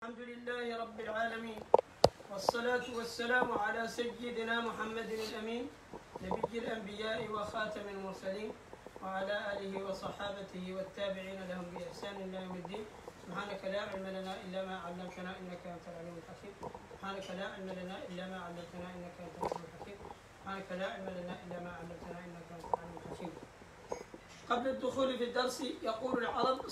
الحمد لله رب العالمين، والصلاة والسلام على سيدنا محمد الأمين نبي الأنبياء وخاتم المرسلين وعلى آله وصحابته والتابعين لهم بإحسان إلى يوم الدين. سبحانك لا علم لنا إلا ما علمتنا إنك أنت العليم الحكيم. سبحانك لا علم لنا إلا ما علمتنا إنك أنت العليم الحكيم. سبحانك لا علم لنا إلا ما علمتنا إنك أنت العليم الحكيم. قبل الدخول في الدرس يقول العرب: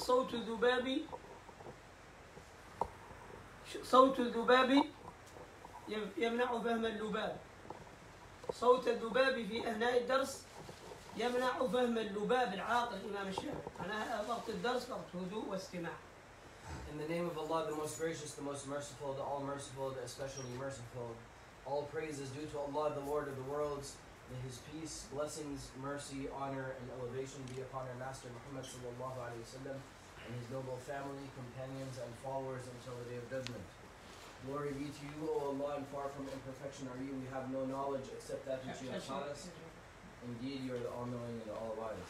صوت الذباب يمنع فهم اللباب. صوت الذباب في أثناء الدرس يمنع فهم اللباب العاقل الإمام الشافعي. معناها وقت الدرس وقت هدوء واستماع. In the name of Allah, the most gracious, the most merciful, the all-merciful, the especially merciful. All praise is due to Allah, the Lord of the worlds. May His peace, blessings, mercy, honor, and elevation be upon our Master Muhammad sallallahu alaihi wasallam and his noble family, companions, and followers until the day of judgment. Glory be to you, O Allah, and far from imperfection are you. We have no knowledge except that which you have taught us. Indeed, you are the all-knowing and the all-wise.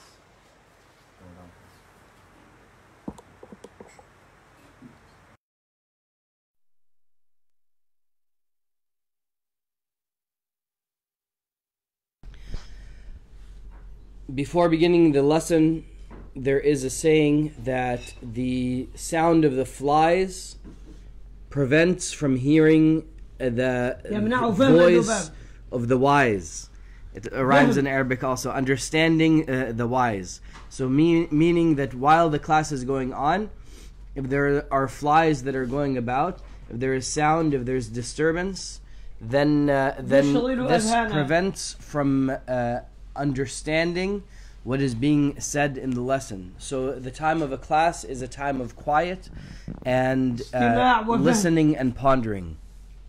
Before beginning the lesson, there is a saying that the sound of the flies prevents from hearing the voice of the wise. It rhymes in Arabic also, understanding the wise. So meaning that while the class is going on, if there are flies that are going about, if there is sound, if there's disturbance, then this prevents from understanding what is being said in the lesson. So the time of a class is a time of quiet and listening and pondering.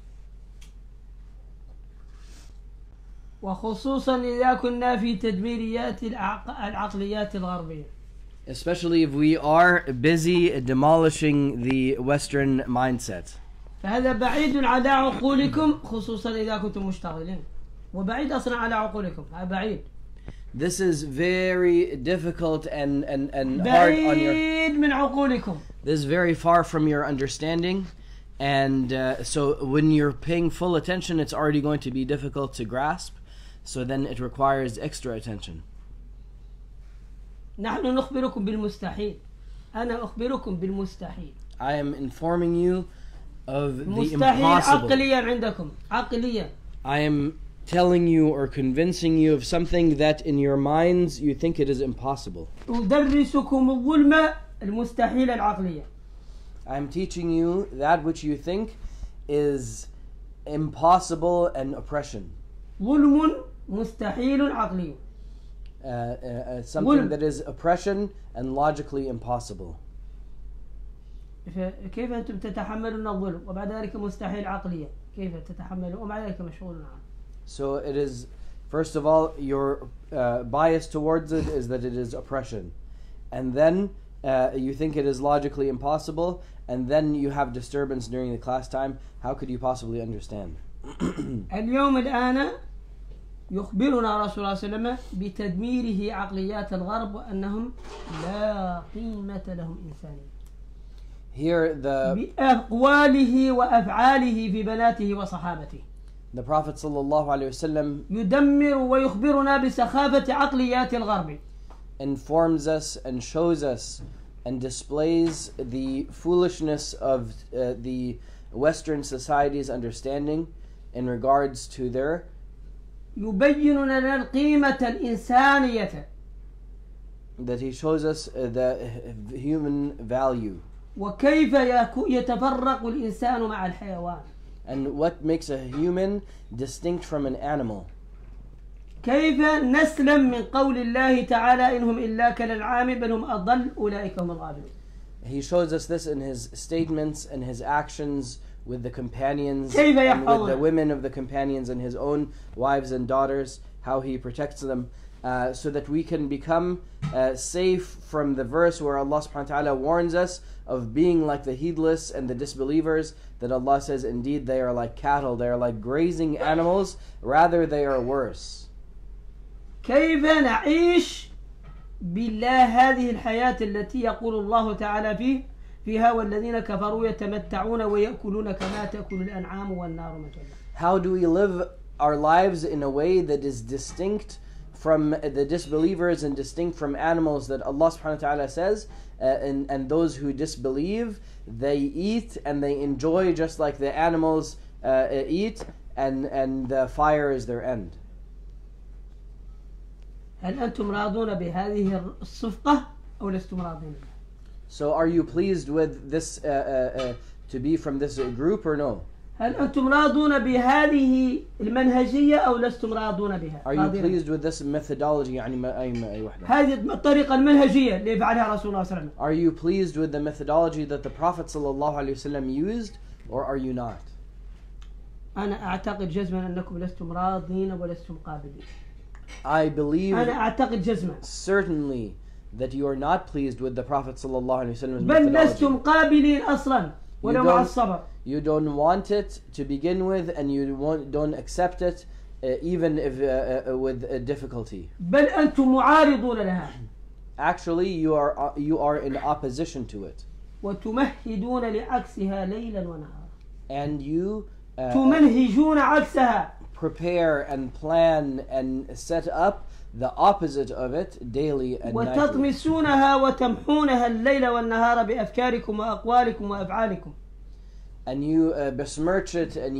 وخصوصا إذا كنا في تدميريات العقليات الغربية. Especially if we are busy demolishing the Western mindset. فهذا بعيد على عقولكم خصوصا إذا كنتم مشتغلين. وبعيد أصلا على عقولكم. هذا بعيد. This is very difficult and hard on your. This is very far from your understanding, and so when you're paying full attention, it's already going to be difficult to grasp. So then it requires extra attention. نحن نخبركم بالمستحيل. أنا أخبركم بالمستحيل. I am informing you of the مستحيل impossible. عقليا عندكم. عقليا. I am telling you or convincing you of something that in your minds you think it is impossible. أدرسكم الظلم المستحيل العقلية. I am teaching you that which you think is impossible and oppression. ظلم مستحيل عقلي. Something that is oppression and logically impossible. كيف أنتم تتحملون الظلم وبعد ذلك مستحيل عقلية؟ كيف تتحملون وبعد ذلك مشغولون عنه؟ So it is, first of all, your bias towards it is that it is oppression. And then you think it is logically impossible, and then you have disturbance during the class time. How could you possibly understand? اليوم الآن يخبرنا رسول الله صلى الله عليه وسلم بتدميره عقليات الغرب وأنهم لا قيمة لهم إنسانية. Here بأقواله وأفعاله في بناته وصحابته. The Prophet ﷺ يدمر ويخبرنا بسخافة عقليات الغرب. Informs us and shows us and displays the foolishness of the Western society's understanding in regards to their. يبين لنا القيمة الإنسانية. That he shows us the human value. وكيف يتفرق الإنسان مع الحيوان. And what makes a human distinct from an animal. كيف نسلم من قول الله تعالى إنهم إلا كالأنعام بل هم أضل أولئك هم الغافلون. He shows us this in his statements and his actions with the companions and with the women of the companions and his own wives and daughters, how he protects them, so that we can become safe from the verse where Allah subhanahu wa ta'ala warns us of being like the heedless and the disbelievers, that Allah says indeed they are like cattle, they are like grazing animals, rather they are worse. كيف نعيش بالله هذه الحياة التي يقول الله تعالى فيها والذين كفروا يتمتعون ويأكلون كما تأكل الأنعام والنار مثلا. How do we live our lives in a way that is distinct from the disbelievers and distinct from animals that Allah subhanahu wa ta'ala says, and those who disbelieve, they eat and they enjoy just like the animals eat, and the fire is their end. هل أنتم راضون بهذه الصفقة أو لستم راضين؟ So are you pleased with this to be from this group or no? هل أنتم راضون بهذه المنهجية أو لستم راضون بها؟ Are you pleased with this methodology يعني أي وحدة؟ هذه الطريقة المنهجية اللي يفعلها رسول الله صلى الله عليه وسلم. Are you pleased with the methodology that the Prophet sallallahu alaihi wasallam used, or are you not? أنا أعتقد جزما أنكم لستم راضين ولستم قابلين. I believe أنا أعتقد جزما. certainly that you are not pleased with the Prophet sallallahu alaihi wasallam's بل methodology. لستم قابلين أصلا ولو مع الصبر. You don't want it to begin with, and you don't accept it even if with difficulty. بل أنتم معارضون لها. Actually, you are in opposition to it, وتمهدون لعكسها ليلا ونهارا. and you تمنهجون عكسها. prepare and plan and set up the opposite of it daily and nightly. وتطمسونها وتمحونها الليل والنهار بأفكاركم وأقوالكم وأفعالكم. And you besmirch it, and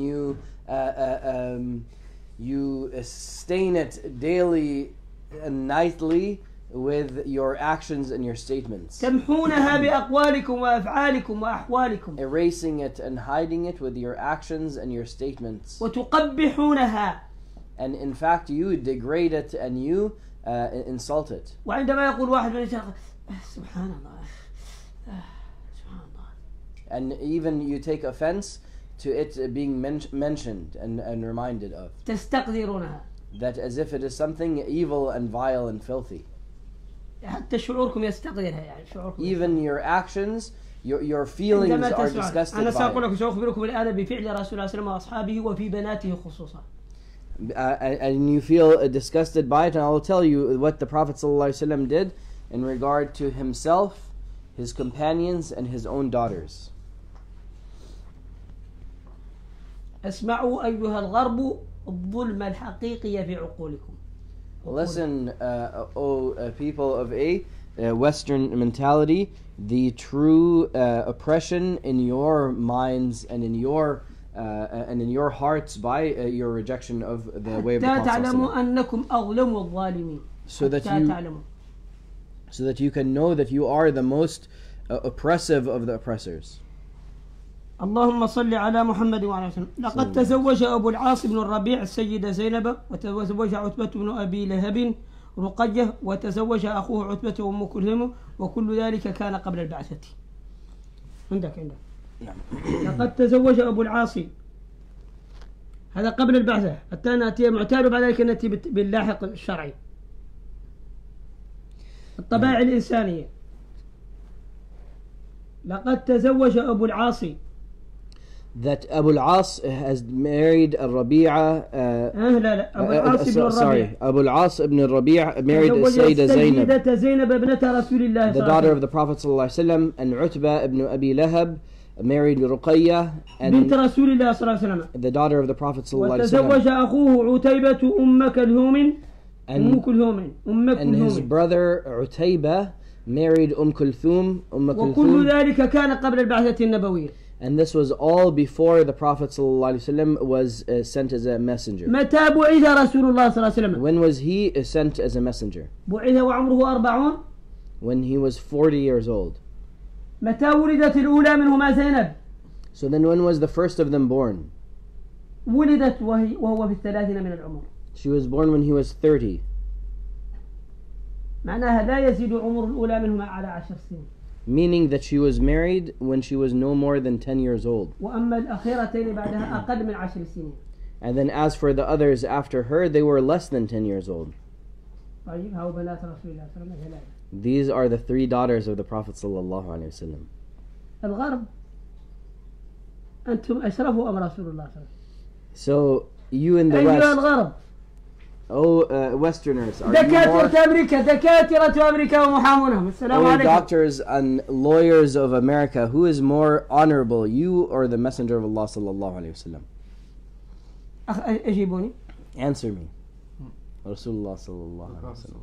you stain it daily and nightly with your actions and your statements. تمحونها بأقوالكم وأفعالكم وأحوالكم. Erasing it and hiding it with your actions and your statements. وتقبحونها. And in fact, you degrade it and you insult it. وعندما يقول واحد من الشيخ سبحان الله سبحان الله. And even you take offense to it being mentioned and reminded of. تستقذرونها. That as if it is something evil and vile and filthy. حتى شعوركم يستقذرها يعني شعوركم. Even your actions, your feelings are disgusted أنا سأقول by لكم سأخبركم الآن بفعل رسول الله صلى الله عليه وسلم وأصحابه وفي بناته خصوصا. And you feel disgusted by it, and I will tell you what the Prophet ﷺ did in regard to himself, his companions, and his own daughters. اسمعوا أيها الغرب الظلم الحقيقي في عقولكم. Listen, O people of Western mentality, the true oppression in your minds and in your hearts by your rejection of the way of the Prophet. So that you can know that you are the most oppressive of the oppressors. اللهم صل على محمد وعلى وسلم. لقد تزوج أبو العاص بن الربيع السيدة زينب، وتزوج عتبة بن أبي لهب رقية، وتزوج أخوه عتبة وأم كلثوم، وكل ذلك كان قبل البعثة. عندك لقد تزوج أبو العاص، هذا قبل البعثة حتى نأتي معتاد، وبعد ذلك نأتي باللاحق الشرعي. الطبائع الإنسانية. لقد تزوج أبو العاص. That Abu al-As has married Rabi'a. Abu al-As ibn sorry, Abu al-As ibn Rabi'a married Sayyidah Zainab, the daughter of the Prophet ﷺ, and Utbah ibn Abi Lahab married Ruqayya, and the daughter of the Prophet ﷺ. And his brother Utayba married Kulthum. وكل ذلك كان قبل البعثة النبوية. And this was all before the Prophet ﷺ was sent as a messenger. متى بعث رسول الله صلى الله عليه وسلم؟ When was he sent as a messenger? بعث وعمره 40. When he was 40 years old. متى ولدت الأولى منهما زينب؟ So then when was the first of them born? ولدت وهو في 30 من العمر. She was born when he was 30. معناها لا يزيد عمر الأولى منهما على 10 سنين. Meaning that she was married when she was no more than 10 years old. وأما الأخيرتين بعدها أقل من 10 سنين. And then as for the others after her, they were less than 10 years old. طيب هؤلاء بنات رسول الله صلى الله عليه وسلم. These are the 3 daughters of the Prophet sallallahu alaihi wasallam. الغرب أنتم أشرفوا أم رسول الله صلى الله عليه وسلم. So you in the أيها West. الغرب Westerners, are you more دكاترة أمريكا دكاترة أمريكا ومحامونهم السلام O عليكم. doctors and lawyers of America, who is more honorable, you or the Messenger of Allah sallallahu alayhi wasallam? أجيبوني. Answer me. Rasulullah sallallahu alayhi wasallam.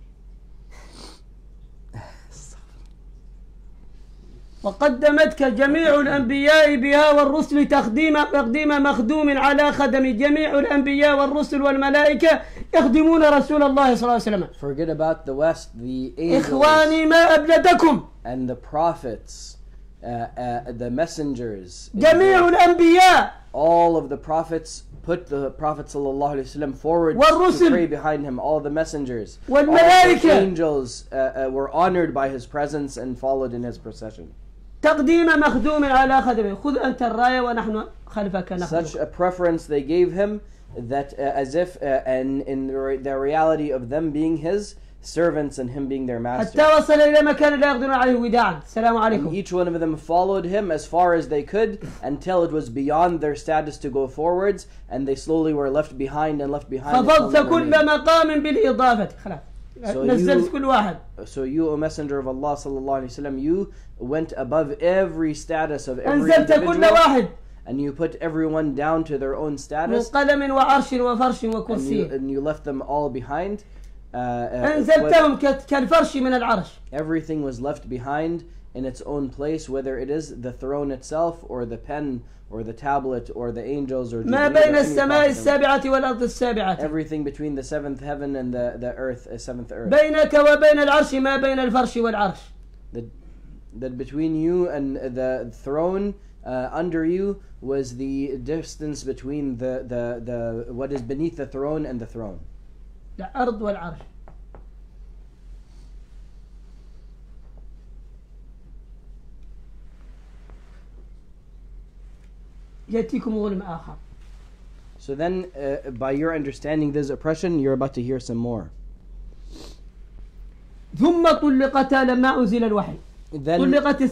وقدمتك جميع الأنبياء بها والرسل تقديم مخدوم على خدم جميع الأنبياء والرسل والملائكة يخدمون رسول الله صلى الله عليه وسلم. Forget about the West, the angels إخواني ما أبلدكم. and the prophets, the messengers. جميع الأنبياء. All of the prophets put the Prophet sallallahu alaihi wasallam forward والرسل. to pray behind him. All the messengers, والملائكة. all the angels were honored by his presence and followed in his procession. تقديم مخدوم على خدمه خذ أنت الراية ونحن خلفك Such نخدم. a preference they gave him that as if and in the reality of them being his servants and him being their master. حتى وصل إلى مكان لا يقدرون عليه وداعا. السلام And عليكم. each one of them followed him as far as they could until it was beyond their status to go forwards, and they slowly were left behind and left behind. until خفضت they كل remained. مقام بالإضافة. خلاص. So نزلت كل واحد. So you, O Messenger of Allah sallallahu alaihi wasallam, you went above every status of every أنزلت كل individual, واحد. and you put everyone down to their own من status, قلم وعرش وفرش وكرسي. and you left them all behind. أنزلتهم كالفرش من العرش. Everything was left behind in its own place, whether it is the throne itself or the pen or the tablet or the angels or ما Jibreel بين or any السماء prophet. السابعة والأرض السابعة. Everything between the seventh heaven and the earth, seventh earth. بينك وبين العرش ما بين الفرش والعرش. That between you and the throne under you was the distance between the what is beneath the throne and the throne. الأرض والعرش. يأتيكم ظلم آخر. So then, by your understanding this oppression, you're about to hear some more. ثم طلقتا لما أنزل الوحي. Then,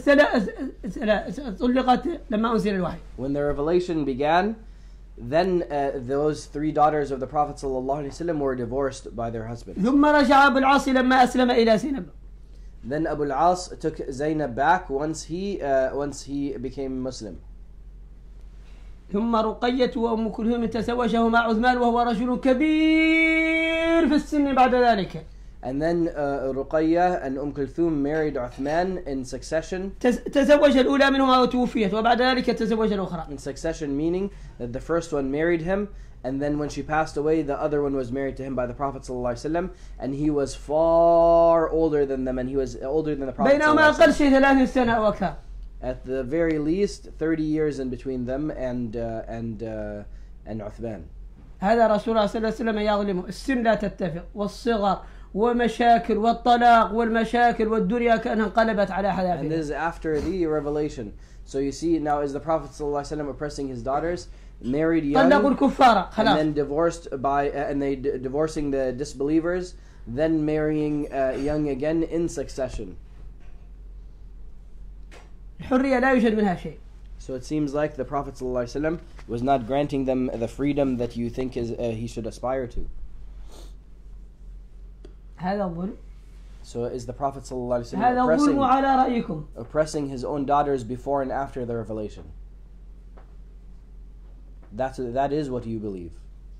طلقت لما أنزل الوحي. when the revelation began, then those three daughters of the Prophet ﷺ were divorced by their husbands. ثم رجع أبو العاص لما أسلم إلى زينب. Then Abu al-As took Zainab back once he became Muslim. ثم رقية وأم كلثوم تزوجهما عثمان وهو رجل كبير في السن بعد ذلك. And then Ruqayyah and Kulthum married Uthman in succession. تزوج الأولى منهما وتوفيت وبعد ذلك تزوج الأخرى. In succession, meaning that the first one married him, and then when she passed away, the other one was married to him by the Prophet ﷺ, and he was far older than them, and he was older than the Prophet بينما أقل ﷺ. شيء 30 سنة أو أكثر. At the very least, 30 years in between them and Uthman. هذا رسول الله صلى الله عليه وسلم يظلمه. السن لا تتفق والصغر ومشاكل والطلاق والمشاكل والدنيا كأنها انقلبت على And this حذافيرها. is after the revelation. So you see, now is the Prophet ﷺ oppressing his daughters, married young, طلقوا الكفار and خلاص. then divorced by, and they divorcing the disbelievers, then marrying young again in succession. الحرية لا يوجد منها شيء. So it seems like the Prophet ﷺ was not granting them the freedom that you think he should aspire to. هذا الظلم. So is the Prophet ﷺ هذا الظلم على رأيكم. oppressing his own daughters before and after the revelation? That is what you believe.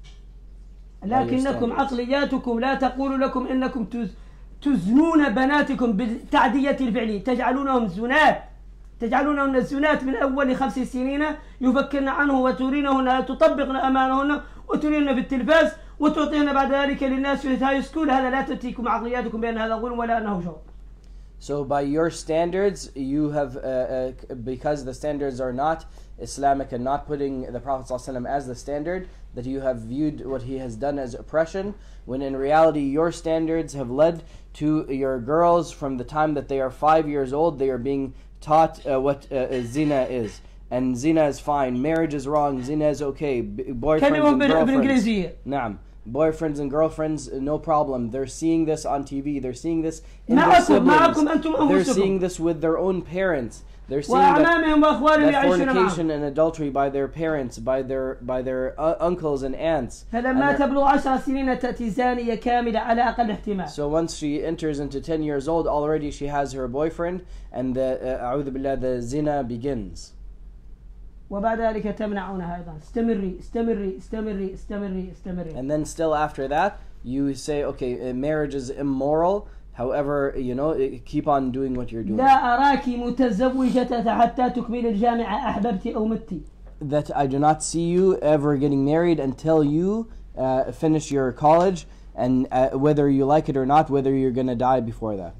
لكنكم عقلياتكم لا تقول لكم إنكم تزنون بناتكم بالتعدية الفعلية. تجعلونهن الزنات من أول 5 سنين يفكرن عنه وترينهن تطبقن أمانهن وترين في التلفاز وتعطيهن بعد ذلك للناس في هاي سكول. هذا لا تأتيكم عقلياتكم بأن هذا ظلم ولا أنه جور. So by your standards, you have, because the standards are not Islamic and not putting the Prophet ﷺ as the standard, that you have viewed what he has done as oppression, when in reality your standards have led to your girls from the time that they are 5 years old, they are being taught what zina is. And zina is fine, marriage is wrong, zina is okay, boyfriends and girlfriends. بالإنجليزية. نعم. boyfriends and girlfriends, no problem. They're seeing this on TV. They're seeing this in their معكم أنتم siblings. They're أنفسكم seeing this with their own parents. They're seeing that وأعمامهم وأخوانهم يعيشون fornication معهم. and adultery by their parents, by their uncles and aunts. فلما تبلغ 10 سنين تأتي زانية كاملة على أقل احتمال. So once she enters into 10 years old, already she has her boyfriend, and أعوذ بالله, the zina begins. وبعد ذلك تمنعونها أيضا. استمري استمري استمري استمري استمري. And then still after that, you say, okay, marriage is immoral. However, keep on doing what you're doing. لا أراك متزوجة حتى تكمل الجامعة أحببتي أو متي. That I do not see you ever getting married until you finish your college, and whether you like it or not, whether you're going to die before that.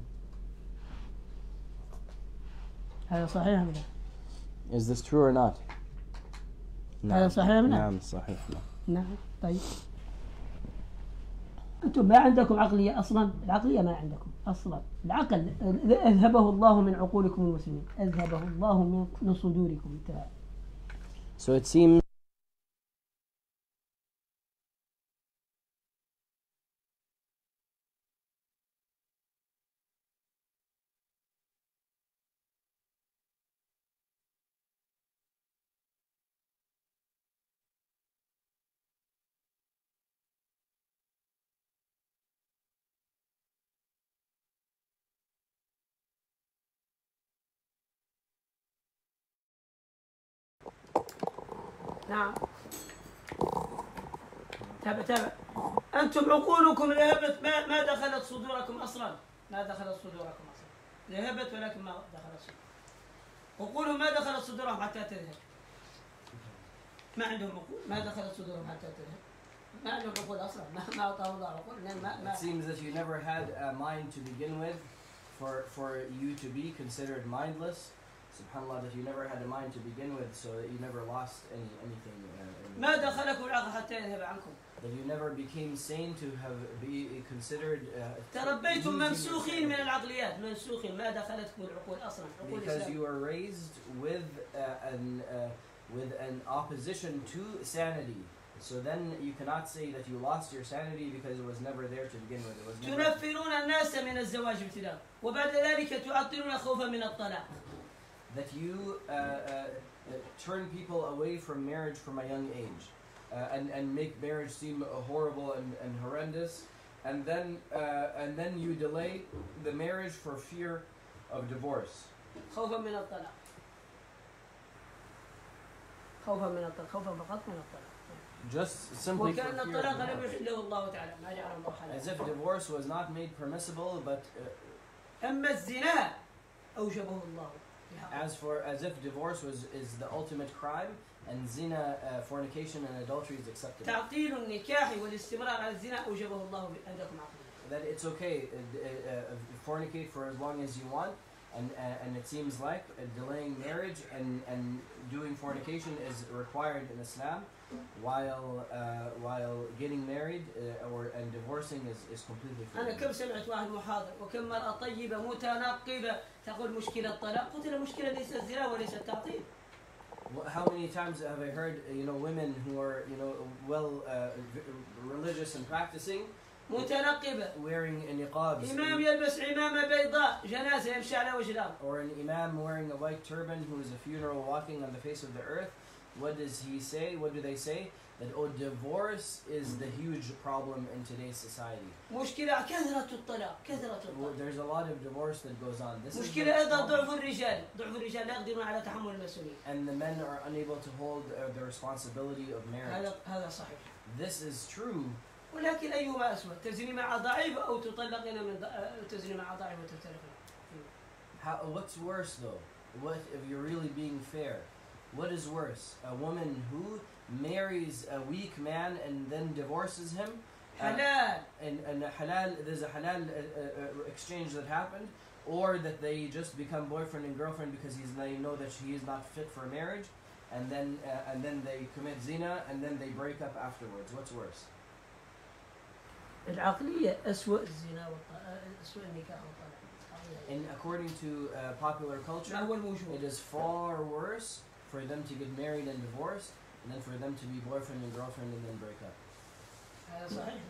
هذا صحيح ولا؟ Is this true or not? هذا صحيح ولا؟ نعم صحيح. نعم طيب. أنتم ما عندكم عقلية أصلا. العقلية ما عندكم أصلا. العقل أذهبه الله من عقولكم المسلمين. أذهبه الله من صدوركم. So it seems نعم. تابع. أنتم عقولكم ذهبت ما دخلت صدوركم أصلا. ما دخلت صدوركم أصلا. ذهبت ولكن ما دخلت صدوركم. عقولهم ما دخلت صدورهم حتى تذهب. ما عندهم عقول. ما دخلت صدورهم حتى تذهب. ما عندهم عقول أصلا. ما أعطاهم الله عقول. It seems that you never had a mind to begin with, for you to be considered mindless. SubhanAllah, that you never had a mind to begin with, so that you never lost anything. ما دخلكم العقل حتى يذهب عنكم. That you never became sane to be considered. تربيتم منسوخين من العقليات. منسوخين. ما دخلتكم العقول أصلا. Because you were raised with an opposition to sanity. So then you cannot say that you lost your sanity because it was never there to begin with. It was never. تنفرون الناس من الزواج ابتداء وبعد ذلك تعطلون خوفا من الطلاق. That you turn people away from marriage from a young age, and make marriage seem horrible and horrendous, and then you delay the marriage for fear of divorce. خوفا من الطلاق. خوفا من الطلاق. خوفا فقط من الطلاق. Just simply for وكأن fear الطلاق of لم divorce. يحله الله تعالى. ما جعل الله حلالا. As if divorce was not made permissible, but أما الزنا أوجبه الله. as if divorce is the ultimate crime, and zina, fornication and adultery is accepted. تعطيل النكاح والاستمرار على الزنا أوجبه الله عندكم عقلا. That it's okay, fornicate for as long as you want, and it seems like delaying marriage and doing fornication is required in Islam, while getting married and divorcing is completely أنا forbidden. كم سمعت واحد محاضر وكم مرأة طيبة متنقبة تقول مشكلة الطلاق. قلت له مشكلة ليس الزنا وليس التعطيل. How many times have I heard women who are well religious and practicing, متنقبة. wearing niqabs, إمام يلبس عمامة بيضاء جنازة يمشي على وجه الأرض. or an imam wearing a white turban who is a funeral walking on the face of the earth? What does he say? What do they say? That divorce is the huge problem in today's society. مشكلة كثرة الطلاق. كثرة الطلاق. There's a lot of divorce that goes on. This is مشكلة the أيضا problem. ضعف الرجال. ضعف الرجال لا يقدرون على تحمل المسؤولية. And the men are unable to hold the responsibility of marriage. هذا صحيح. This is true. ولكن أيهما أسوأ؟ تزني مع ضعيف أو تطلقين من تزني مع ضعيف وتطلقين. What's worse though? What if you're really being fair? What is worse? A woman who marries a weak man and then divorces him? حلال. And there's a halal exchange that happened, or that they just become boyfriend and girlfriend because they know that she is not fit for marriage, and then they commit zina and then they break up afterwards. What's worse? العقلية أسوأ الزنا أسوأ النكاح والطلاق. And according to popular culture, it is far worse for them to get married and divorced than for them to be boyfriend and girlfriend and then break up. هذا صحيح.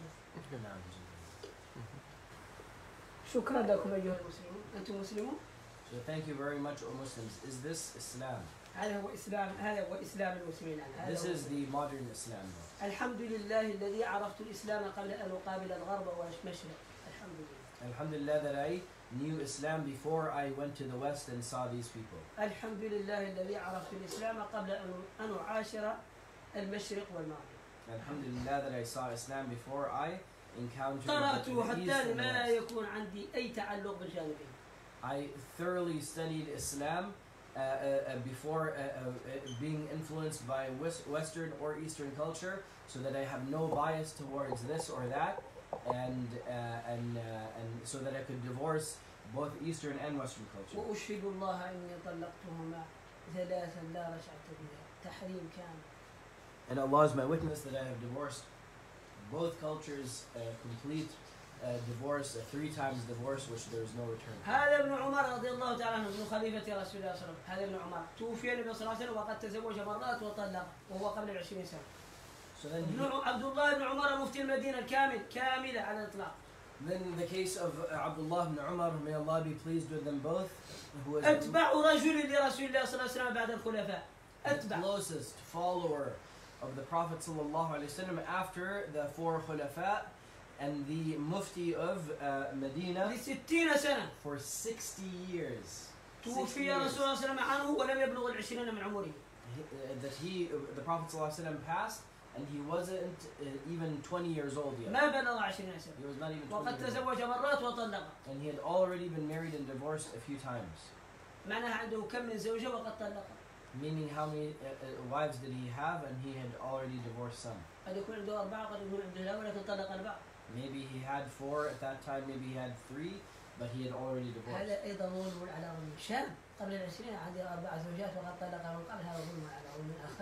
شكرا لكم أيها المسلمون. أنتم مسلمون؟ So thank you very much, O Muslims. Is this Islam? هذا هو إسلام المسلمين. This is the modern Islam. الحمد لله الذي عرفت الإسلام قبل أن أقابل الغرب والمشرق. الحمد لله. Alhamdulillah that I knew Islam before I went to the West and saw these people. الحمد لله الذي عرفت الإسلام قبل أن أعاشر المشرق والمغرب. Alhamdulillah that I saw Islam before I encountered the قرأته East حتى and the لا West. يكون عندي أي تعلق بالجانبين. I thoroughly studied Islam before being influenced by Western or Eastern culture, so that I have no bias towards this or that, and so that I could divorce both Eastern and Western culture. وأشهد الله إني طلقتهما ثلاثا لا رجعة بها تحريم كامل. And Allah is my witness that I have divorced both cultures, complete divorce, 3 times divorce, which there is no return. هذا ابن عمر رضي الله تعالى عنه ابن خليفة رسول الله صلى الله عليه وسلم. هذا ابن عمر توفي النبي صلى الله عليه وسلم وقد تزوج مرات وطلق وهو قبل 20 سنة. So then, عبد الله بن عمر مفتي المدينة كاملة على الإطلاق. then in the case of Abdullah ibn Umar, may Allah be pleased with them both, who is أتبع رجل لرسول الله صلى الله عليه وسلم بعد الخلفاء. the أتبع. closest follower of the Prophet sallallahu alaihi wasallam after the 4 khulafa and the mufti of Medina ل60 سنة. for 60 years. 60 توفي years. رسول الله صلى الله عليه وسلم عنه ولم يبلغ 20 من عمره. The Prophet sallallahu alaihi wasallam passed, and he wasn't even 20 years old yet. ما بلغ 20 سنة. He was not even 20 وقد years old. تزوج مرات وطلق. And he had already been married and divorced a few times. معناها عنده كم من زوجة وقد طلق. Meaning how many wives did he have, and he had already divorced some. قد يكون عنده 4 قد يكون عنده لا ولكن طلق 4. Maybe he had 4 at that time, maybe he had 3, but he had already divorced. هذا أيضا ظلم على ظلم. شاب قبل 20 عنده 4 زوجات وقد طلق من قبل. هذا ظلم على ظلم آخر.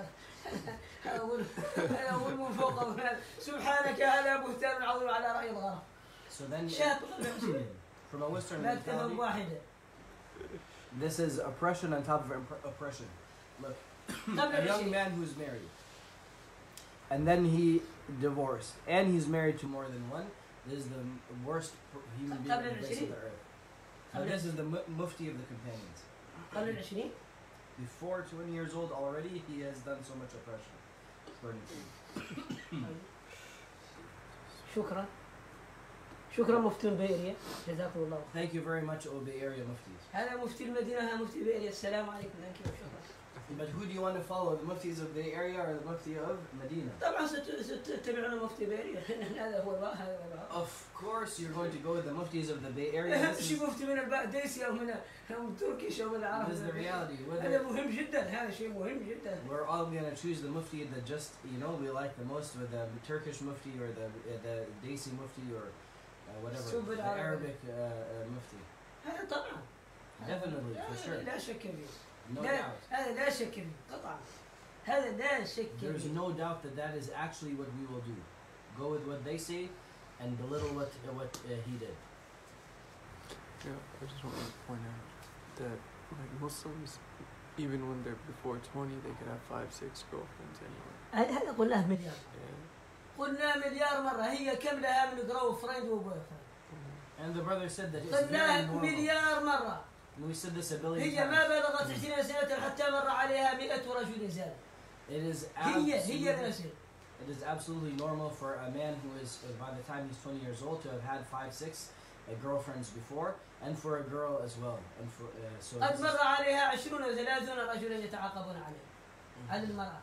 هذا ظلم فوق ظلم. سبحانك هذا بهتان عظيم على رأي الغرب. So then, شاب قبل 20 from a Western لا تفهم mentality, واحدة. this is oppression on top of oppression. Look, قبل a young 20 man who's married, and then he divorced, and he's married to more than one. This is the worst human being on the face of the earth. Now, this is the mufti of the companions. قبل 20 Before 20 years old already, he has done so much oppression. according to you. شكرا شكرا مفتي بيريا جزاكم الله خير. Thank you very much, O Bay Area Muftis. هذا مفتي المدينة هذا مفتي بيريا. السلام عليكم. Thank you. شكرا. But who do you want to follow, the Muftis of the Bay Area or the Mufti of Medina? طبعا ستتبعون مفتي بيريا. هذا هو الواقع. هذا هو الواقع. Of course you're going to go with the Muftis of the Bay Area. This شي مفتي من البقديسي او من التركي او من العرب. is the reality. هذا مهم جدا. هذا شيء مهم جدا. We're all going to choose the Mufti that just, we like the most, with the Turkish Mufti or the Desi Mufti or whatever, the Arabic Mufti. هذا طبعا. Definitely, for sure. لا شك فيه. No doubt. هذا لا شك فيه قطعا. هذا لا شك فيه. There's no doubt that that is actually what we will do. Go with what they say and belittle what he did. Yeah, I just want to point out that like Muslims, even when they're before 20, they could have 5-6 girlfriends anyway. هذا قلناه مليار. Yeah. قلنا مليار مرة. هي كم لها من جرو فريند وبوي فريند. And the brother said that it's very قلناه normal. مليار مرة. And we said this a billion هي ما times. بلغت 20 سنة حتى مر عليها 100 رجل زاد. It is هي absolutely, نفسها. it is absolutely normal for a man who is, by the time he's 20 years old, to have had 5-6 girlfriends before, and for a girl as well. And for so قد this مر is- عليها 20 أو 30 رجلا يتعاقبون عليه. على المرأة.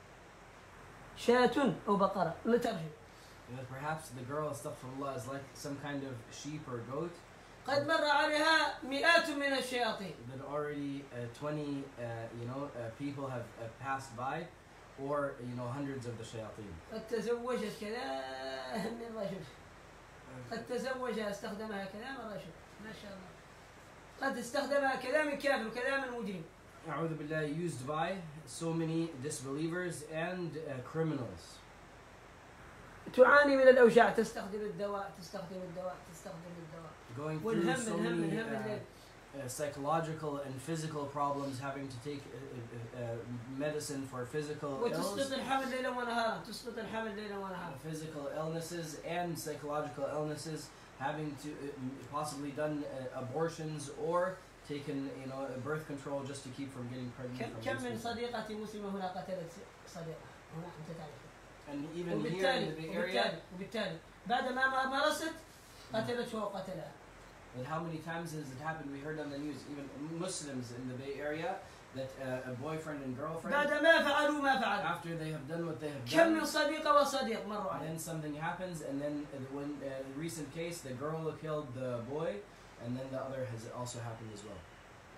شاة أو بقرة. مترجم. perhaps the girl, astaghfirullah, is like some kind of sheep or goat قد مر عليها مئات من الشياطين. that already 20 people have passed by, or hundreds of the shayateen. قد تزوجت كلام من رجل. قد تزوجها استخدمها كلام الرجل. ما شاء الله. قد استخدمها كلام الكافر وكلام المجرم. A'udhu billah, used by so many disbelievers and criminals. تعاني من الأوجاع. تستخدم الدواء. Going through والهم so الهم many الهم الليل. psychological and physical problems, having to take medicine for physical وتسقط الحمل ليلا ونهارا تسقط الحمل ليلا ونهارا. physical illnesses and psychological illnesses, having to possibly done abortions or taken birth control just to keep from getting pregnant. كم من صديقتي مسلمة هنا قتلت صديقة هنا أنت تعرف. And even here in the Bay Area. وبالتالي بعد ما مارست قتلته وقتلها. But how many times has it happened? We heard on the news, even Muslims in the Bay Area, that a boyfriend and girlfriend, بعد ما فعلوا ما فعلوا. after they have done what they have كم done, من صديقة وصديق مروا عليه. then something happens, and then when a recent case, the girl killed the boy, and then the other has also happened as well.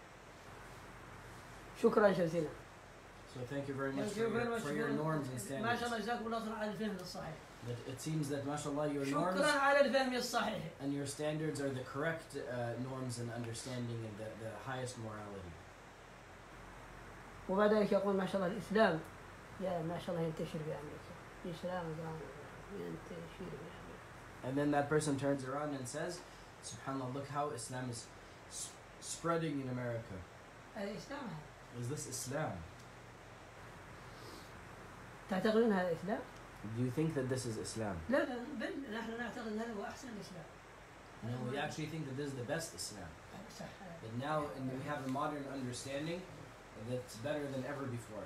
شكرا جزيلا. So thank you very much Thank you very much for your norms and ما standards. شاء الله جزاكم الله خير على الفهم الصحيح. That it seems that, mashallah, your norms شكرا على الفهم الصحيح. and your standards are the correct norms and understanding and the highest morality. وبعد ذلك يقول ما شاء الله الإسلام يا ما شاء الله ينتشر في أمريكا. الإسلام ينتشر في أمريكا. And then that person turns around and says, subhanAllah, look how Islam is spreading in America. هذا إسلام هذا. Is this Islam? تعتقدون هذا إسلام؟ Do you think that this is Islam? لا لا بل نحن نعتقد أن هذا هو أحسن الإسلام. No, we actually think that this is the best Islam. صح. That now and we have a modern understanding that's better than ever before.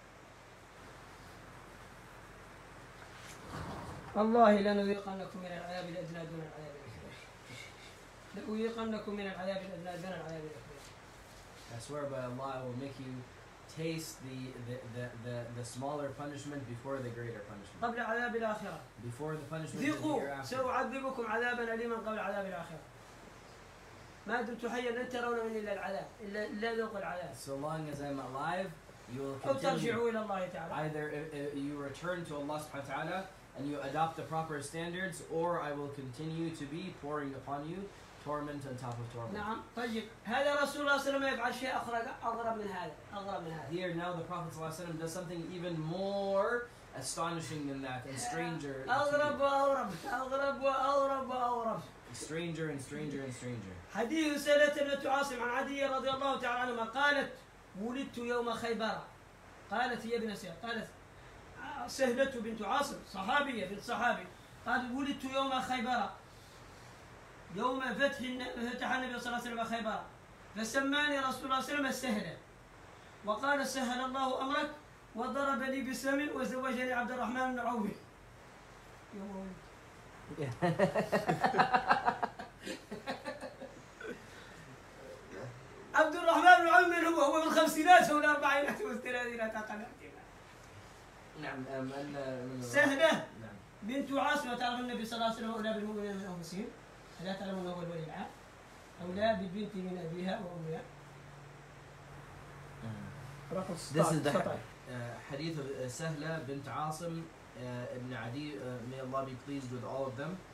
والله لنذيقنكم من العذاب الأدنى دون العذاب الأكبر. لأذيقنكم من العذاب الأدنى دون العذاب الأكبر. I swear by Allah, I will make you taste the smaller punishment before the greater punishment. قبل عذاب الآخرة. Before the punishment of the ذيقوا hereafter. سأعذبكم عذابا أليما قبل عذاب الآخرة. ما دمت حيا لن ترون مني إلا العذاب إلا ذوق العذاب. So long as I'm alive, you will أو continue. ترجعوا إلى الله تعالى. Either you return to Allah subhanahu wa ta'ala and you adopt the proper standards, or I will continue to be pouring upon you torment on top of torment. نعم طيب هذا رسول الله صلى الله عليه وسلم يفعل شيء أغرب من هذا أغرب من هذا. Here now the Prophet ﷺ does something even more astonishing than that and stranger. أغرب وأغرب أغرب وأغرب وأغرب. Stranger and stranger and stranger. حديث سهلة بنت عاصم عن عدي رضي الله تعالى عنهما قالت ولدت يوم خيبر. قالت هي ابن سهل قالت سهلة بنت عاصم صحابية بنت صحابي قالت ولدت يوم خيبر يوم فتح النبي صلى الله عليه وسلم خيبر فسماني رسول الله صلى الله عليه وسلم السهلة وقال سهل الله أمرك وضرب لي بسم وزوجني عبد الرحمن بن عوف. يوم ولدت. عبد الرحمن بن عوف من هو في الخمسينات او الاربعينات والثلاثينات اقل احتمال. نعم سهلة نعم. بنت عاصم تعرف النبي صلى الله عليه وسلم اولى بالمؤمنين من انفسهم الا تعلمون هو الولي العام اولى بالبنت من ابيها وامها. This is the hadith of Sahla bint Asim ibn Adi, may Allah be pleased with all of them.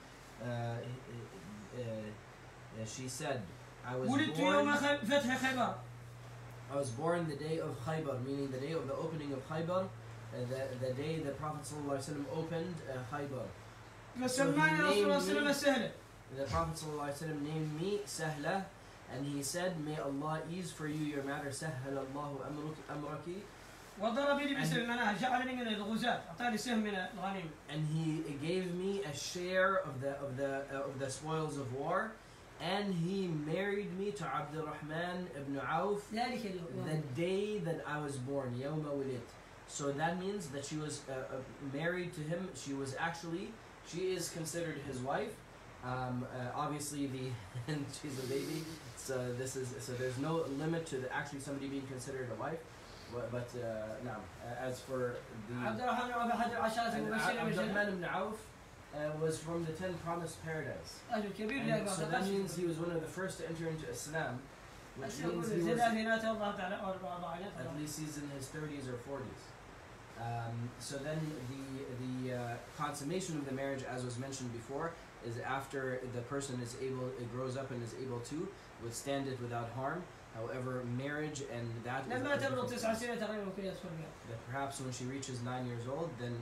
She said, I was born the day of Khaybar, meaning the day of the opening of Khaybar, the day the Prophet ﷺ opened Khaybar. The Prophet ﷺ named me Sahla, and he said, may Allah ease for you your matter. Sahhala Allahu amraki. And he gave me a share of the spoils of war, and he married me to Abdurrahman ibn Auf the day that I was born, يوم ولدت. So that means that she was married to him. She is considered his wife. Obviously, she's a baby, so there's no limit to actually somebody being considered a wife. But now, as for the Abdurrahman ibn Auf was from the 10 promised paradise. And so that means he was one of the first to enter into Islam, which means he was, at least he's in his 30s or 40s. So then the consummation of the marriage, as was mentioned before, is after the person grows up and is able to withstand it without harm. However, marriage and that perhaps when she reaches 9 years old, then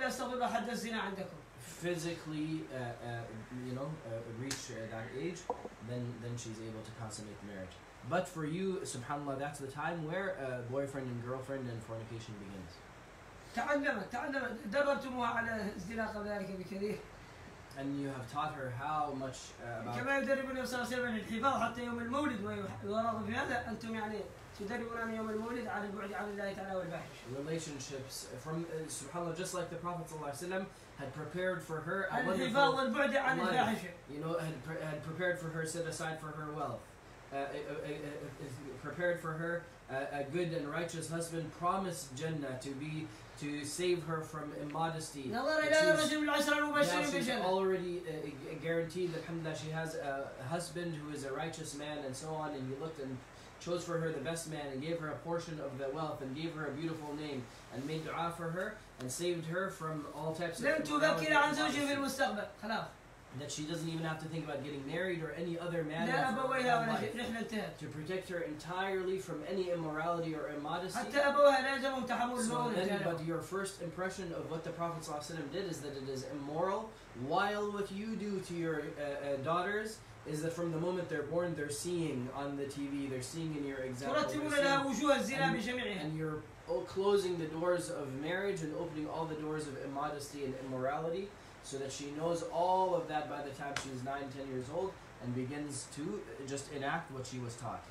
she's physically reach that age. then she's able to consummate the marriage. But for you, subhanAllah, that's the time where boyfriend and girlfriend and fornication begins. تعلمت دربتموها على الزنا قبل ذلك بكثير. And you have taught her how much about كما يدرب النبي صلى الله عليه وسلم الحفاظ حتى يوم المولد ويرغب في هذا. أنتم يعني تدربون من يوم المولد على البعد عن الله تعالى والفاحش. relationships from subhanAllah, just like the Prophet ﷺ had prepared for her a الحفاظ والبعد عن life, الفاحشة. you know, had prepared for her, set aside for her wealth, prepared for her a good and righteous husband, promised Jannah to save her from immodesty. نظر إلى رجل من العشرة Now المبشرين she's بالجنة. already guaranteed that alhamdulillah, she has a husband who is a righteous man and so on, and he looked and chose for her the best man and gave her a portion of the wealth and gave her a beautiful name and made dua for her and saved her from all types of لن تفكر عن زوجها في المستقبل. خلاص. that she doesn't even have to think about getting married or any other man لا of her أبويها own ولا life, شيء. رحلة انتهت. to protect her entirely from any immorality or immodesty. حتى أبوها لا يلزمهم تحمل So المؤونة. then, but your first impression of what the Prophet ﷺ did is that it is immoral, while what you do to your daughters is that from the moment they're born, they're seeing on the TV, they're seeing in your example, ترتبون لها وجوه الزنا بجميعها. and you're closing the doors of marriage and opening all the doors of immodesty and immorality, so that she knows all of that by the time she's 9-10 years old and begins to just enact what she was taught.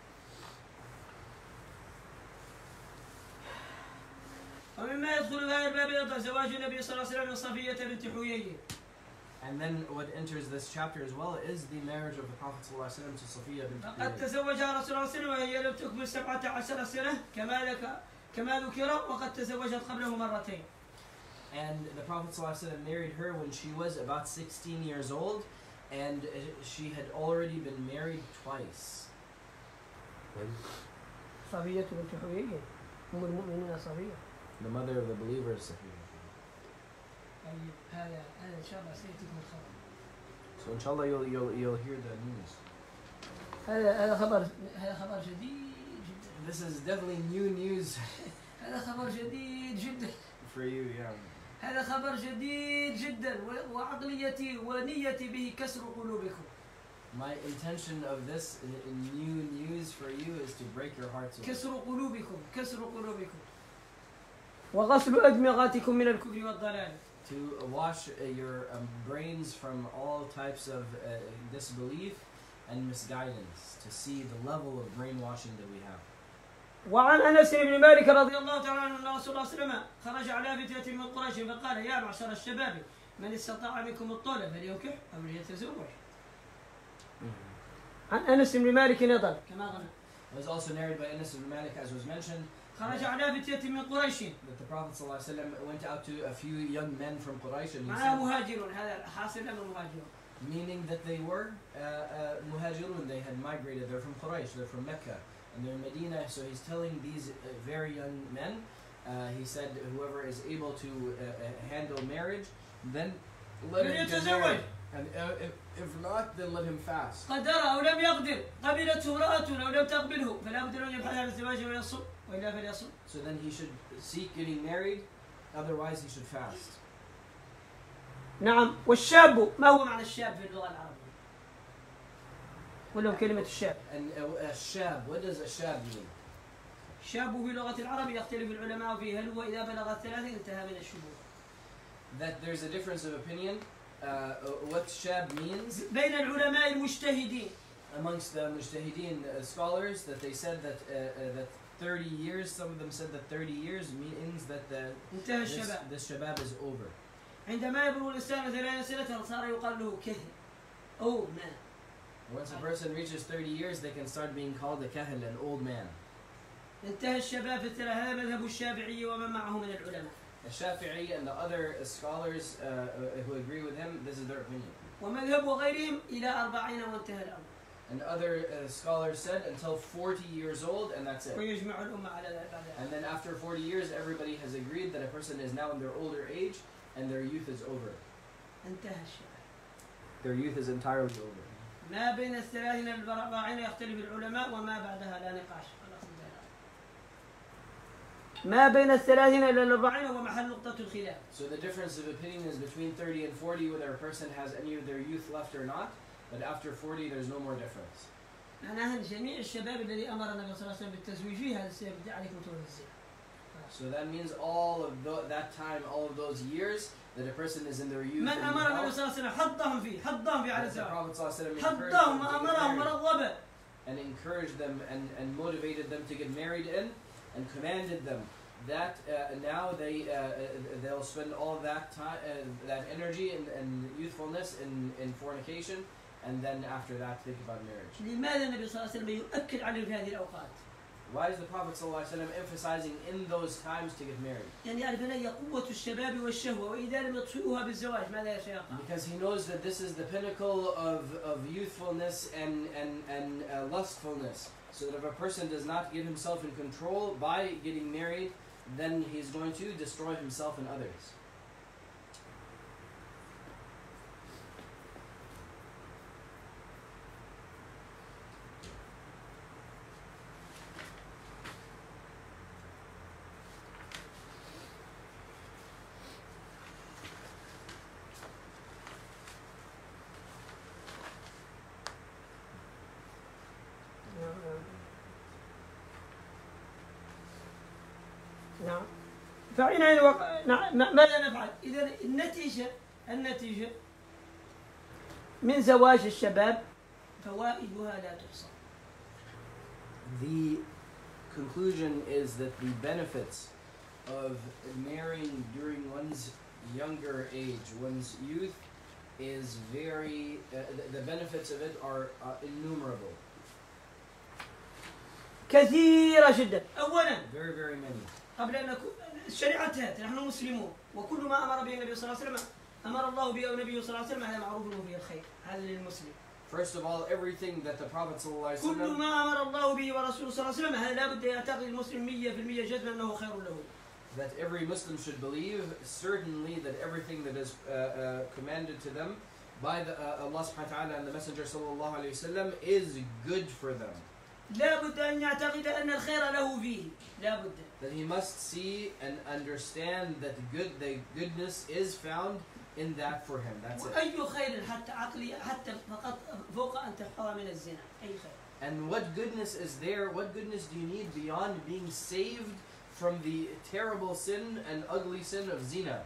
ومما يدخل في هذا الباب أيضا زواج النبي صلى الله عليه وسلم من صفية بنت حيي. And then what enters this chapter as well is the marriage of the Prophet ﷺ to Safiya bint قد Huyay. تزوجها رسول الله صلى الله عليه وسلم وهي لم تكمل 17 سنة كما ذكر وقد تزوجت قبله مرتين. And the Prophet ﷺ married her when she was about 16 years old, and she had already been married twice. صفية بنت حيي أم المؤمنين صفية. The mother of the believers, Safiya. هذا إن شاء الله سيأتيكم الخبر. So inshallah you'll hear the news. هذا خبر جديد جدا. This is definitely new news هذا خبر جديد جدا. for you, yeah. هذا خبر جديد جدا وعقليتي ونيتي به كسر قلوبكم. My intention of this new news for you is to break your hearts. كسر قلوبكم وغسل أدمغتكم من الكفر والضلال. To wash your brains from all types of disbelief and misguidance, to see the level of brainwashing that we have. وعن أنس بن مالك رضي الله تعالى عنه أن رسول الله صلى الله عليه وسلم خرج على فتية من قريش فقال يا معشر الشباب من استطاع منكم الطول فلينكح أو ليتزوج. عن أنس بن مالك أيضا كما قلنا. It was also narrated by Anas ibn Malik, as was mentioned, خرج على فتية من قريش. that the Prophet ﷺ went out to a few young men from Quraysh, and he معها said, مهاجرون. هذا حاصل أمر مهاجرون. meaning that they were muhajirun, they had migrated, they're from Quraysh, they're from Mecca, and they're in Medina. So he's telling these very young men, he said, whoever is able to handle marriage, then let him get married. And if not, then let him fast. قدر أو لم يقدر قبلته امرأة أو لم تقبله فلا بد أن يبحث عن الزواج ويصوم وإلا فليصوم. So then he should seek getting married, otherwise he should fast. نعم. والشاب ما هو معنى الشاب في اللغة العربية؟ ولو كلمة الشاب. And a shab, what does a shab mean? الشاب في لغة العرب يختلف العلماء فيه هل هو إذا بلغ الثلاثة انتهى من الشبوه. That there's a difference of opinion. What shab means بين العلماء المجتهدين. amongst the mujtahideen scholars, that they said that 30 years, some of them said that 30 years means that انتهى الشباب. this shabab is over. عندما يبلغ الإنسان 30 سنة صار يقال له كهن أو ما. Once a person reaches 30 years, they can start being called a kahil, an old man. انتهى الشباب في الثلاثة. هذا مذهب الشافعي ومن معه من العلماء. The Shafi'i and the other scholars who agree with him, this is their opinion. ومذهب غيرهم إلى 40 وانتهى الأمر. And other scholars said until 40 years old, and that's it. ويجمع الأمة على ذلك. And then after 40 years, everybody has agreed that a person is now in their older age and their youth is over. انتهى الشباب. Their youth is entirely over. ما بين 30 إلى 40 يختلف العلماء وما بعدها لا نقاش. ما بين 30 إلى 40 هو محل نقطة الخلاف. So the difference of opinion is between 30 and 40, whether a person has any of their youth left or not. but after 40 there's no more difference. معناها جميع الشباب الذي أمر النبي صلى الله عليه وسلم بالتزويج فيه هذا سيبدأ عليكم تولد الزنا. So that means all of that time, all of those years that a person is in their youth. من أمر النبي صلى الله عليه وسلم حضهم فيه على The الزواج. Prophet ﷺ حضهم وأمرهم ورغبهم. and encouraged them and motivated them to get married in, and commanded them that now they'll spend all that time, that energy and youthfulness in fornication, and then after that think about marriage. لماذا النبي صلى الله عليه وسلم يؤكد عليه في هذه الأوقات؟ Why is the Prophet ﷺ emphasizing in those times to get married? يعني يعرف أن هي قوة الشباب والشهوة وإذا لم يطفئوها بالزواج ماذا سيقع؟ Because he knows that this is the pinnacle of youthfulness and lustfulness. So that if a person does not get himself in control by getting married, then he's going to destroy himself and others. نعم. فحينئذ ماذا نفعل؟ إذا النتيجة من زواج الشباب فوائدها لا تحصى. The conclusion is that the benefits of marrying during one's younger age, one's youth, is very. The benefits of it are innumerable. كثيرة جدا. أولا Very, very many. قبل أن نكون الشريعة تهت نحن مسلمون وكل ما أمر به النبي صلى الله عليه وسلم أمر الله به أو النبي صلى الله عليه وسلم هذا معروف به الخير هذا للمسلم. First of all, everything that the Prophet ﷺ كل ما أمر الله به ورسوله صلى الله عليه وسلم هذا لا بد يعتقد المسلم 100% جزما أنه خير له. that every Muslim should believe certainly that everything that is commanded to them by Allah subhanahu wa ta'ala and the Messenger sallallahu alayhi wasallam is good for them. لا بد أن يعتقد أن الخير له فيه لا بد. That he must see and understand that the goodness is found in that for him. That's it. وأي خير حتى عقلي حتى فقط فوق أن تحفظ من الزنا أي خير. And what goodness is there? What goodness do you need beyond being saved from the terrible sin and ugly sin of zina?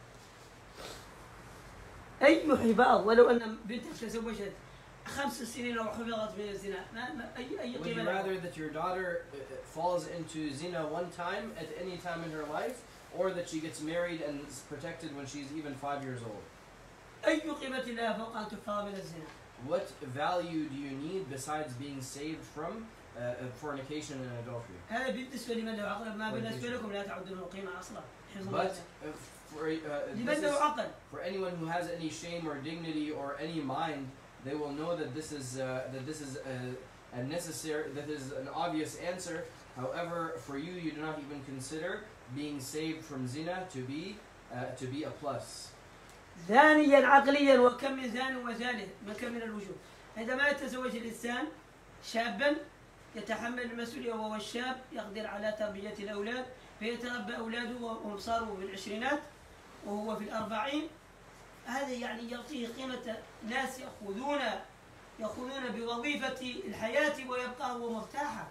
أي حفاظ ولو أن بنتك تزوجت 5 سنين أو حفظت من الزنا أي Would you قيمة rather لها؟ that your daughter falls into zina one time at any time in her life, or that she gets married and is protected when she's even 5 years old? أي قيمة لها فوق أن تحفظ من الزنا؟ What value do you need besides being saved from fornication and adultery? هذا بالنسبة لمن له عقل ما بالنسبة لكم لا تعدونه قيمة أصلا. But لمن له عقل for anyone who has any shame or dignity or any mind, they will know that this is a necessary, that is an obvious answer. However, for you, you do not even consider being saved from zina to be a plus. ثانيا عقليا وكم من زان وزانه كم من الوجوه. عندما يتزوج الإنسان شابا يتحمل المسؤولية وهو الشاب يقدر على تربية الأولاد فيتربى أولاده وهم صاروا في العشرينات وهو في الأربعين. هذا يعني يعطيه قيمة ناس يأخذون بوظيفة الحياة ويبقى هو مرتاحا.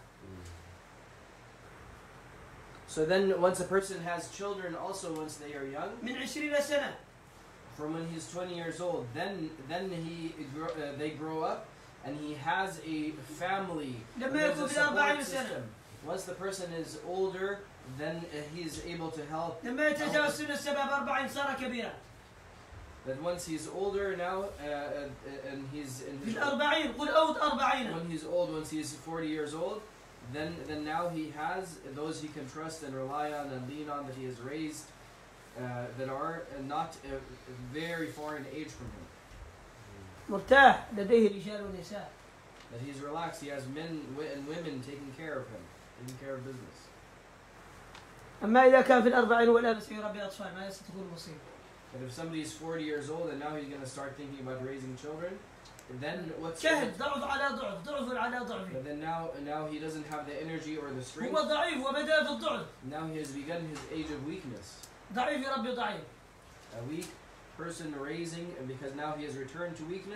So then, once a person has children, also once they are young, من 20 سنة from when he's 20 years old, then they grow up and he has a family. لما There's يكون a في support 40 system. سنة Once the person is older, then he's able to help. لما يتجاوز سن الشباب 40 صار كبيرا. That once he's older now, and he's in في his الأربعين قل أوت 40. when he's old, once he's 40 years old, then now he has those he can trust and rely on and lean on that he has raised, that are not very far in age from him. مرتاح لديه رجال ونساء. That he's relaxed, he has men and women taking care of him, taking care of business. أما إذا كان في الأربعين والآن سيربي أطفال ماذا ستكون مصيبة؟ But if somebody is 40 years old and now he's going to start thinking about raising children, then what's شهد ضعف على ضعف ضعف على ضعف. But then now he doesn't have the energy or the هو strength. ضعيف وبدأ في الضعف. Now he has begun his age of weakness. ضعيف يربي ضعيف. A weak person raising, and because now he has returned to weakness,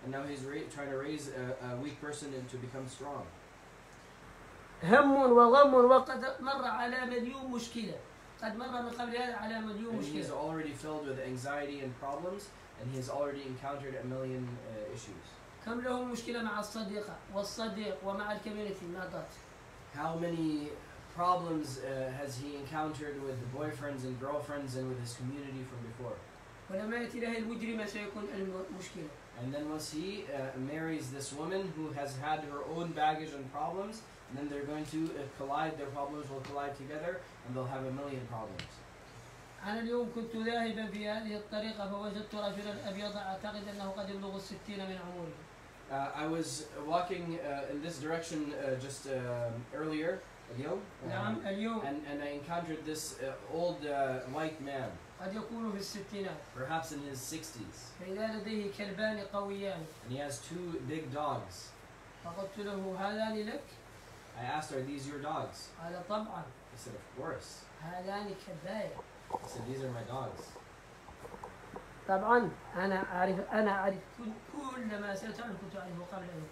and now he's trying to raise a weak person to become strong. هم وغم وقد مر على مليون مشكلة. قد مر من قبل هذا على مليون And he is مشكلة. already filled with anxiety and problems, and he has already encountered a million issues. كم له مشكلة مع الصديقة والصديق ومع الكوميونتي ماذا؟ How many problems has he encountered with the boyfriends and girlfriends and with his community from before? ولما يأتي له المجرمة سيكون المشكلة. And then once he marries this woman who has had her own baggage and problems, and then they're going to collide, their problems will collide together, and they'll have a million problems. أنا اليوم كنت ذاهبا في هذه الطريقة فوجدت رجلا أبيض أعتقد أنه قد يبلغ 60 من عمره. I was walking in this direction just earlier, اليوم, نعم اليوم. and I encountered this old white man, قد يكون في الستينات. perhaps in his 60s, فإذا لديه كلبان قويان. and he has two big dogs. فقلت له هذان لك؟ I asked, "Are these your dogs?" قال طبعا. He said, "Of course." هذان كلباي. He said, "These are my dogs." طبعا أنا أعرف كل ما سأفعل كنت أعرفه قبل أن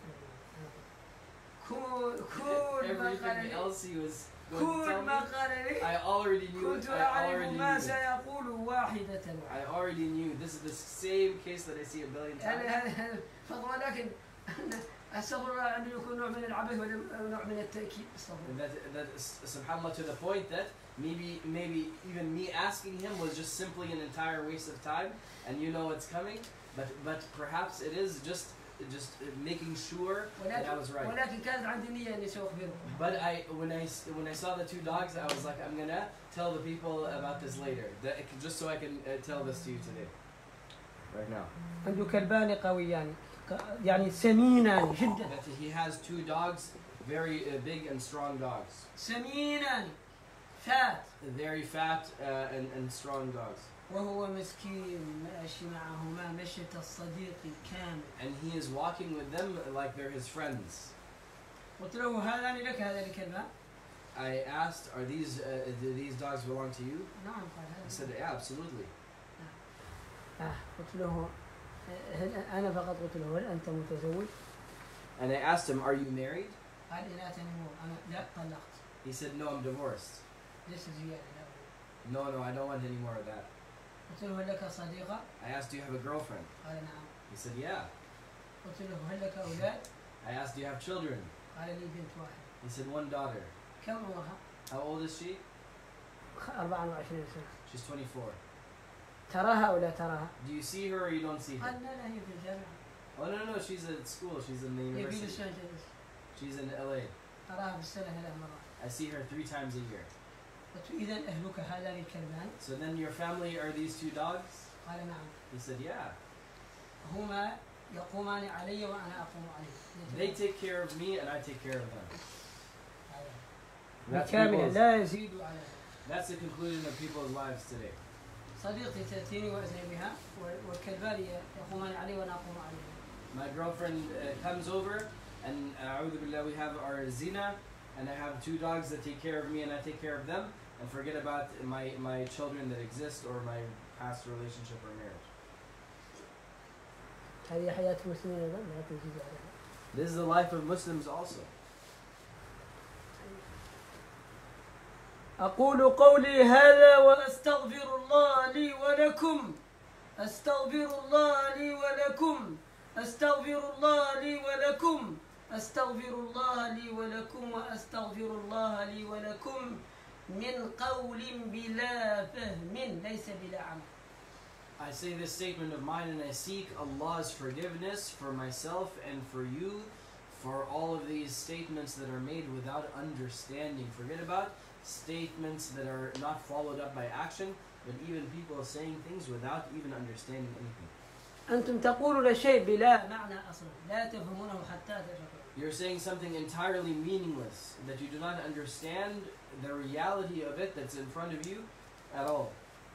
يكون. كل ما قال Everything لي. else he was going to كل tell ما me, قال لي. I already knew. كنت I أعرف already ما knew. سيقول واحدة. I already knew. This is the same case that I see a billion times. ولكن أستغفر الله أنه يكون نوع من العبث ونوع من التأكيد. And that is, subhanAllah, to the point that maybe even me asking him was just simply an entire waste of time, and you know what's coming, but perhaps it is just making sure that I was right. ولكن كانت عندي نية أني سأخبره. But when I saw the two dogs, I was like, I'm gonna tell the people about this later, just so I can tell this to you today, right now. عنده كلبان قويان يعني سمينان جدا. That he has two dogs, very big and strong dogs. سمينان فات. Very fat and strong dogs. وهو مسكين ماشي معهما مشية الصديق الكامل. And he is walking with them like they're his friends. قلت له هذان لك هذا الكلبان؟ I asked, do these dogs belong to you? نعم قال He هذا. said, yeah, absolutely. قلت له أنا فقط قلت له هل أنت متزوج؟ And I asked him, are you married? قال لا تنمو أنا لا طلقت. He said, no, I'm divorced. ليس زيادة لا. No, I don't want any more of that. قلت له هل لك صديقة؟ I asked, do you have a girlfriend? قال نعم. He said, yeah. قلت له هل لك أولاد؟ I asked, do you have children? قال لي بنت واحدة. He said, one daughter. كم عمرها؟ How old is she? 24 سنة. She's 24. تراها أو لا تراها؟ Do you see her or you don't see her? قال لا هي في الجامعة. Oh, no, she's at school. She's in the هي في university. لوس أنجلوس. She's in LA. أراها في السنة 3 مرات. I see her 3 times a year. قلت إذا أهلك هذان الكلبان؟ So then your family are these 2 dogs? قال نعم. He said, yeah. هما يقومان علي وأنا أقوم عليه. They take care of me and I take care of them. بالكامل لا يزيد على هذا. That's the conclusion of people's lives today. صديقتي تأتيني وأزني بها والكلبان يقومان علي وأنا أقوم عليه. My girlfriend comes over and a'udhu billah, we have our zina, and I have 2 dogs that take care of me and I take care of them, and forget about my children that exist or my past relationship or marriage. هذه حياة المسلمين أيضا لا تزيد على هذا. This is the life of Muslims also. أقول قولي هذا وأستغفر الله لي ولكم. أستغفر الله لي ولكم. أستغفر الله لي ولكم. أستغفر الله لي ولكم وأستغفر الله لي ولكم من قول بلا فهم ليس بلا عمل. I say this statement of mine and I seek Allah's forgiveness for myself and for you for all of these statements that are made without understanding. Forget about statements that are not followed up by action, but even people saying things without even understanding anything. أنتم تقولون شيء بلا معنى أصلا لا تفهمونه حتى تفهمونه. You're saying something entirely meaningless that you do not understand the reality of it that's in front of you at all.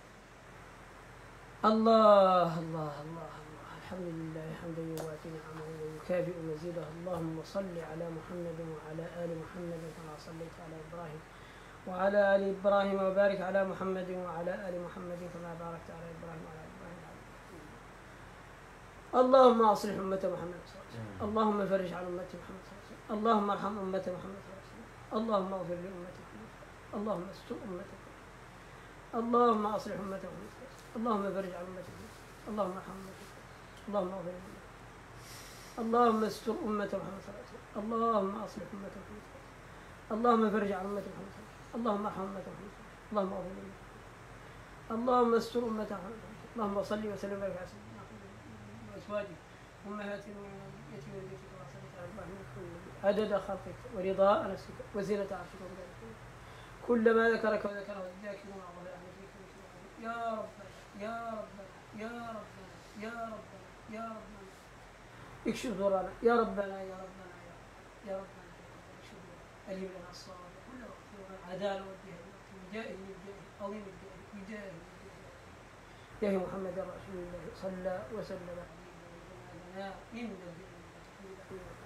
الله الله الله الله الحمد لله حمدا يوافي نعمه ويكافئ مزيده. اللهم صل على محمد وعلى آل محمد كما صليت على إبراهيم وعلى آل إبراهيم وبارك على محمد وعلى آل محمد كما باركت على إبراهيم وعلى آل إبراهيم. اللهم أصلح أمة محمد صلى الله عليه وسلم. اللهم فرج عن أمة محمد صلى الله عليه وسلم. اللهم ارحم أمة محمد صلى الله عليه وسلم. اللهم اغفر لأمة محمد. اللهم استر أمة محمد. اللهم أصلح أمة محمد صلى الله عليه وسلم. اللهم فرج عن أمة محمد. اللهم ارحم أمة محمد. اللهم اغفر لأمة. اللهم استر أمة محمد صلى الله عليه وسلم. اللهم أصلح أمة محمد. اللهم فرج عن أمة محمد. اللهم ارحم أمة محمد. اللهم اغفر لأمة. اللهم استر أمة محمد. اللهم صل وسلم وبارك على سيدنا محمد وأزواجه أمهات المؤمنين وذريته عدد خلقك ورضاء نفسك وزينة عرشك وملائكتك كلما ذكرك وذكره الذاكرون الله يا ربنا يا ربنا يا ربنا يا ربنا يا ربنا اكشف ضرنا يا ربنا يا ربنا يا ربنا اكشف ضرنا أليم لنا الصواب كل وقت والعدالة والجهل وجاهد من جاهل عظيم الجاهل بجاهل يا محمد رسول الله صلى وسلم عليه من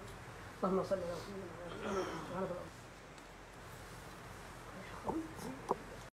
اللهم صل على سيدنا محمد.